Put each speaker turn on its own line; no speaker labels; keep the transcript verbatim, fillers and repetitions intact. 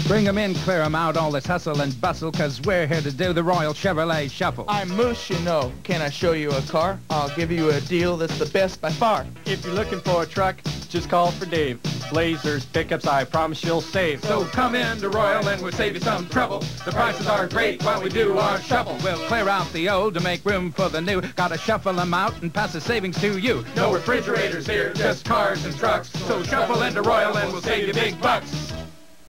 Bring 'em in, clear 'em out, all this hustle and bustle, 'cause we're here to do the Royal Chevrolet Shuffle.
I'm Moose, you know. Can I show you a car? I'll give you a deal that's the best by far.
If you're looking for a truck, just call for Dave. Blazers, pickups, I promise you'll save.
So come in to Royal and we'll save you some trouble. The prices are great while we do our shuffle. We'll clear out the old to make room for the new. Gotta shuffle 'em out and pass the savings to you. No refrigerators here, just cars and trucks. So shuffle into Royal and we'll save you big bucks.